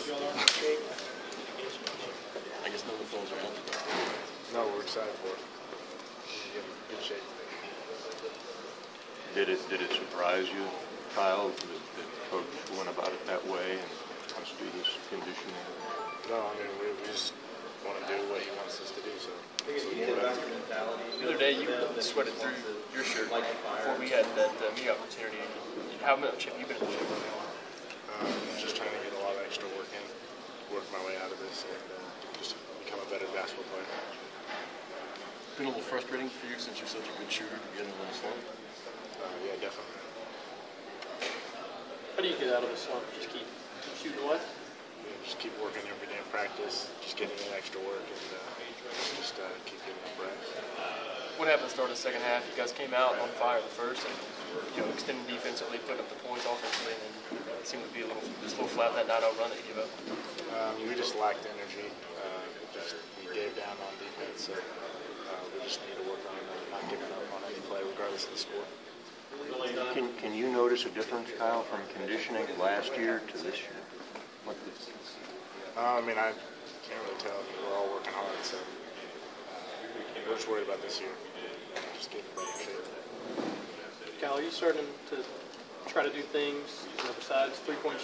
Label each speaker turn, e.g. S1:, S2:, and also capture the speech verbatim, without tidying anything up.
S1: I guess no phones are out.
S2: No, we're excited for it. We're in good shape.
S3: Did it did it surprise you, Kyle, that, that Coach went about it that way and wants to do this conditioning?
S2: No, I mean we, we just want to do what he wants us to do. So, so
S1: The other day you sweated through your shirt before we had that uh, media opportunity. How much have you been in the gym?
S2: um, just trying to get a lot of extra work in, work my way out of this, and uh, just become a better basketball player.
S1: Been a little frustrating for you since you're such a good shooter to get in a little slump?
S2: Uh, yeah, definitely.
S4: How do you get out of a slump? Just keep shooting what?
S2: Yeah, just keep working every day in practice, just getting in extra work, and uh, just uh, keep getting the breath.
S1: What happened to start the second half? You guys came out on fire the first, and you know, extended defensively, put up the points offensively, and then it seemed to be a little, just a little flat that nine oh run that you gave up.
S2: Um, we just lacked energy. Uh, just we gave down on defense, so uh, we just need to work on uh, not giving up on any play, regardless of the score.
S3: Can can you notice a difference, Kyle, from conditioning last year to this year? What the,
S2: Uh, I mean, I can't really tell. I mean, we're all working hard, so uh, we're just worried about this year. Just getting better shape.
S4: Kyle, are you starting to try to do things, you know, besides three-point